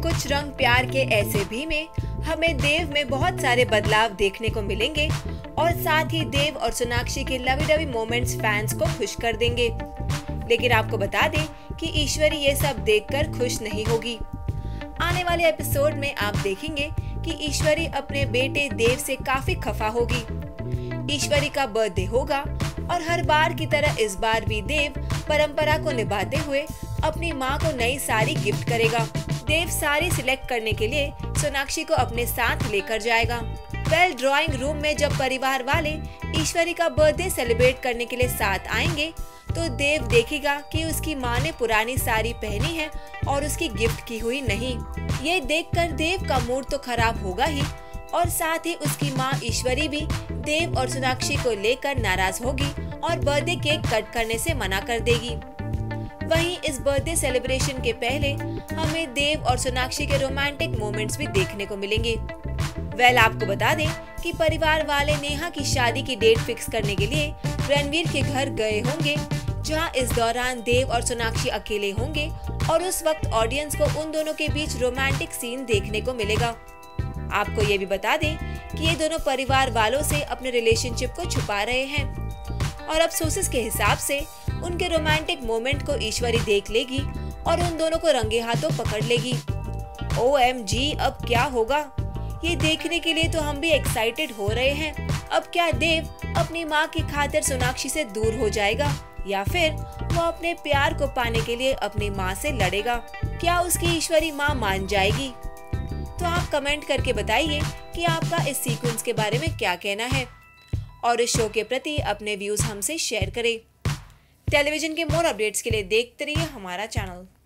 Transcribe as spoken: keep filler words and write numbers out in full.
कुछ रंग प्यार के ऐसे भी में हमें देव में बहुत सारे बदलाव देखने को मिलेंगे और साथ ही देव और सोनाक्षी के लवी डवी मोमेंट्स फैंस को खुश कर देंगे। लेकिन आपको बता दें कि ईश्वरी ये सब देखकर खुश नहीं होगी। आने वाले एपिसोड में आप देखेंगे कि ईश्वरी अपने बेटे देव से काफी खफा होगी। ईश्वरी का बर्थडे होगा और हर बार की तरह इस बार भी देव परंपरा को निभाते हुए अपनी माँ को नई साड़ी गिफ्ट करेगा। देव साड़ी सिलेक्ट करने के लिए सोनाक्षी को अपने साथ लेकर जाएगा। वेल ड्राइंग रूम में जब परिवार वाले ईश्वरी का बर्थडे सेलिब्रेट करने के लिए साथ आएंगे तो देव देखेगा कि उसकी माँ ने पुरानी साड़ी पहनी है और उसकी गिफ्ट की हुई नहीं। ये देखकर देव का मूड तो खराब होगा ही और साथ ही उसकी माँ ईश्वरी भी देव और सोनाक्षी को लेकर नाराज होगी और बर्थडे केक कट करने से मना कर देगी। वहीं इस बर्थडे सेलिब्रेशन के पहले हमें देव और सोनाक्षी के रोमांटिक मोमेंट्स भी देखने को मिलेंगे। वेल आपको बता दें कि परिवार वाले नेहा की शादी की डेट फिक्स करने के लिए रणवीर के घर गए होंगे, जहां इस दौरान देव और सोनाक्षी अकेले होंगे और उस वक्त ऑडियंस को उन दोनों के बीच रोमांटिक सीन देखने को मिलेगा। आपको ये भी बता दें कि ये दोनों परिवार वालों से अपने रिलेशनशिप को छुपा रहे हैं और अब सोर्सेस के हिसाब से उनके रोमांटिक मोमेंट को ईश्वरी देख लेगी और उन दोनों को रंगे हाथों पकड़ लेगी। ओ एम जी अब क्या होगा, ये देखने के लिए तो हम भी एक्साइटेड हो रहे हैं। अब क्या देव अपनी माँ की खातिर सोनाक्षी से दूर हो जाएगा या फिर वो अपने प्यार को पाने के लिए अपनी माँ से लड़ेगा? क्या उसकी ईश्वरी माँ मान जाएगी? तो आप कमेंट करके बताइए कि आपका इस सीक्वेंस के बारे में क्या कहना है और इस शो के प्रति अपने व्यूज हमसे शेयर करें। टेलीविजन के मोर अपडेट्स के लिए देखते रहिए हमारा चैनल।